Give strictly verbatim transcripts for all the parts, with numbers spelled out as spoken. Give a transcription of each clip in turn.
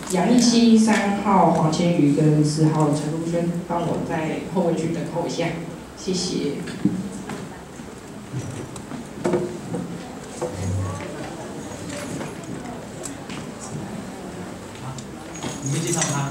杨一七、三号黄千瑜跟四号陈如萱，帮我在后位区等候一下，谢谢。 你们介绍他。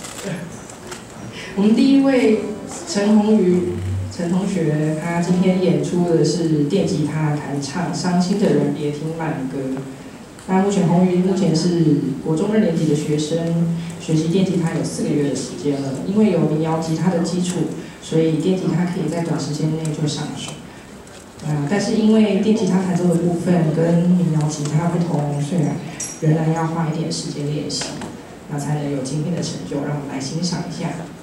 我们第一位陈鸿瑜陈同学，他今天演出的是电吉他弹唱《伤心的人别听慢歌》。那目前鸿瑜目前是国中二年级的学生，学习电吉他有四个月的时间了。因为有民谣吉他的基础，所以电吉他可以在短时间内就上手。啊，但是因为电吉他弹奏的部分跟民谣吉他不同，所以仍然要花一点时间练习，那才能有今天的成就。让我们来欣赏一下。